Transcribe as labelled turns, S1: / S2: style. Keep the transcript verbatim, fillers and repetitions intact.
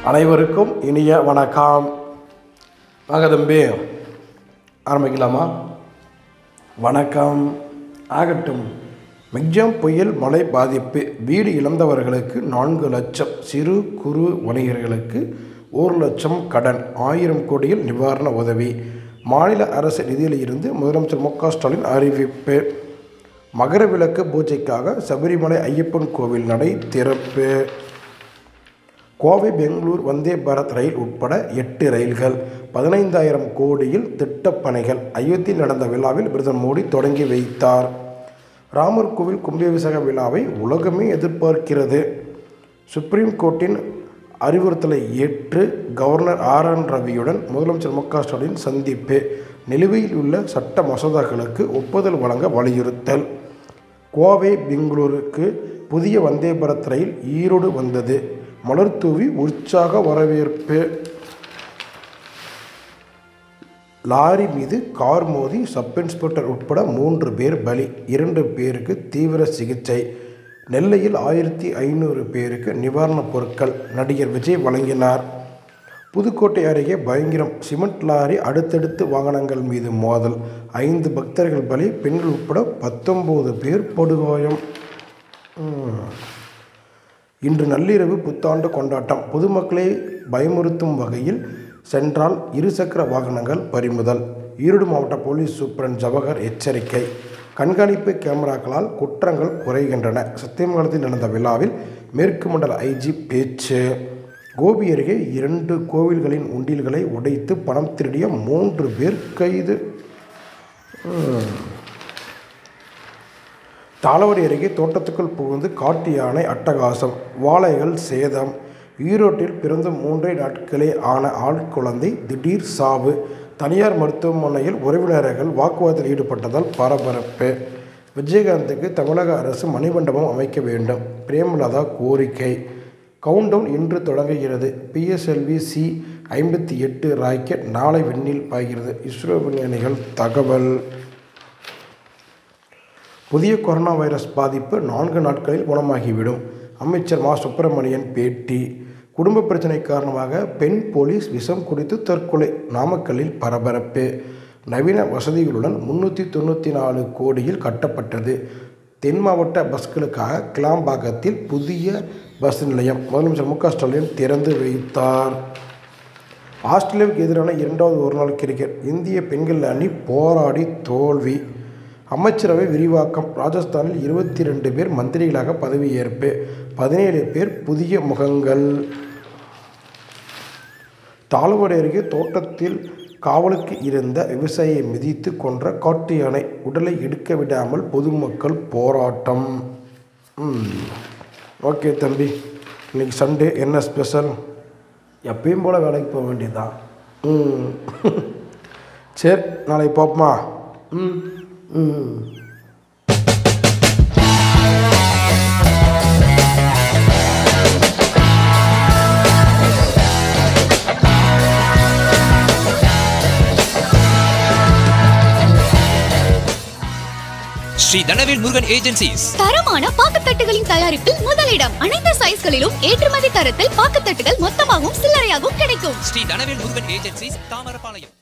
S1: அனைவருக்கும் இனிய வணக்கம். வாங்க தம்பி, ஆரம்பிக்கலாமா? வணக்கம். ஆகட்டும். மிக்ஜாம் புயல் மழை பாதிப்பு, வீடு இழந்தவர்களுக்கு நான்கு லட்சம், சிறு குறு வணிகர்களுக்கு ஒரு லட்சம் கடன், ஆயிரம் கோடியில் நிவாரண உதவி. மாநில அரசு நிதியில் இருந்து முதலமைச்சர் மு க ஸ்டாலின் அறிவிப்பு. மகர விளக்கு பூஜைக்காக சபரிமலை ஐயப்பன் கோவில் நடை திறப்பு. கோவை பெங்களூர் வந்தே பாரத் ரயில் உட்பட எட்டு ரயில்கள், பதினைந்தாயிரம் கோடியில் திட்டப்பணிகள். அயோத்தியில் நடந்த விழாவில் பிரதமர் மோடி தொடங்கி வைத்தார். ராமர் கோவில் கும்பாபிஷேக விழாவை உலகமே எதிர்பார்க்கிறது. சுப்ரீம் கோர்ட்டின் அறிவுறுத்தலை ஏற்று கவர்னர் ஆர் என் ரவியுடன் முதலமைச்சர் மு க ஸ்டாலின் சந்திப்பு. நிலுவையில் உள்ள சட்ட மசோதாக்களுக்கு ஒப்புதல் வழங்க வலியுறுத்தல். கோவை பெங்களூருக்கு புதிய வந்தே பாரத் ரயில் ஈரோடு வந்தது. மலர் தூவி உற்சாக வரவேற்பு. லாரி மீது கார் மோதி சப் இன்ஸ்பெக்டர் உட்பட மூன்று பேர் பலி, இரண்டு பேருக்கு தீவிர சிகிச்சை. நெல்லையில் ஆயிரத்தி ஐநூறு பேருக்கு நிவாரணப் பொருட்கள் நடிகர் விஜய் வழங்கினார். புதுக்கோட்டை அருகே பயங்கரம், சிமெண்ட் லாரி அடுத்தடுத்து வாகனங்கள் மீது மோதல், ஐந்து பக்தர்கள் பலி, பெண்கள் உட்பட பத்தொன்பது பேர் படுகாயம். இன்று நள்ளிரவு புத்தாண்டு கொண்டாட்டம். பொதுமக்களை பயமுறுத்தும் வகையில் சென்றால் இருசக்கர வாகனங்கள் பறிமுதல். ஈரோடு மாவட்ட போலீஸ் சூப்பரண்ட் ஜவஹர் எச்சரிக்கை. கண்காணிப்பு கேமராக்களால் குற்றங்கள் குறைகின்றன. சத்தியமங்கலத்தில் நடந்த விழாவில் மேற்கு மண்டல ஐ ஜி பேச்சு. கோபி அருகே இரண்டு கோவில்களின் உண்டியல்களை உடைத்து பணம் திருடிய மூன்று பேர் கைது. தாளவாடி அருகே தோட்டத்துக்குள் புகுந்து காட்டு யானை அட்டகாசம், வாழைகள் சேதம். ஈரோட்டில் பிறந்த மூன்றே நாட்களே ஆன ஆண் குழந்தை திடீர் சாவு. தனியார் மருத்துவமனையில் உறவினர்கள் வாக்குவாதத்தில் ஈடுபட்டதால் பரபரப்பு. விஜயகாந்துக்கு தமிழக அரசு மணிமண்டபம் அமைக்க வேண்டும், பிரேமலதா கோரிக்கை. கவுண்டவுன் இன்று தொடங்குகிறது. P S L V C ஐம்பத்தி எட்டு ராக்கெட் நாளை விண்ணில் பாய்கிறது. இஸ்ரோ விஞ்ஞானிகள் தகவல். புதிய கொரோனா வைரஸ் பாதிப்பு நான்கு நாட்களில் குணமாகிவிடும். அமைச்சர் மா சுப்பிரமணியன் பேட்டி. குடும்ப பிரச்சனை காரணமாக பெண் போலீஸ் விஷம் குடித்து தற்கொலை, நாமக்கல்லில் பரபரப்பு. நவீன வசதிகளுடன் முன்னூற்றி தொண்ணூற்றி நாலு கோடியில் கட்டப்பட்டது. தென் மாவட்ட பஸ்களுக்காக கிளாம்பாக்கத்தில் புதிய பஸ் நிலையம் முதலமைச்சர் மு க ஸ்டாலின் திறந்து வைத்தார். ஆஸ்திரேலியாவுக்கு எதிரான இரண்டாவது ஒருநாள் கிரிக்கெட், இந்திய பெண்கள் அணி போராடி தோல்வி. அமைச்சரவை விரிவாக்கம். ராஜஸ்தானில் இருபத்தி ரெண்டு பேர் மந்திரிகளாக பதவியேற்பு, பதினேழு பேர் புதிய முகங்கள். தாளவாடி அருகே தோட்டத்தில் காவலுக்கு இருந்த விவசாயியை மிதித்து கொன்ற காட்டு யானை, உடலை எடுக்க விடாமல் பொதுமக்கள் போராட்டம். ஓகே தம்பி, இன்னைக்கு சண்டே என்ன ஸ்பெஷல்? எப்பயும் போல் வேலைக்கு போக வேண்டியதுதான். ம் சரி, நாளைக்கு பார்ப்போமா? ம் ம்
S2: ஸ்ரீ தனவேல் முருகன் ஏஜென்சிஸ்.
S3: தரமான பாக்குத்தட்டுகளின் தயாரிப்பில் முதலிடம். அனைத்து சைஸ்களிலும் ஏற்றுமதி தரத்தில் பாக்குத்தட்டுகள் மொத்தமாகவும் சில்லறையாகவும் கிடைக்கும்.
S2: ஸ்ரீ தனவேல் முருகன் ஏஜென்சிஸ், தாமரபாளையம்.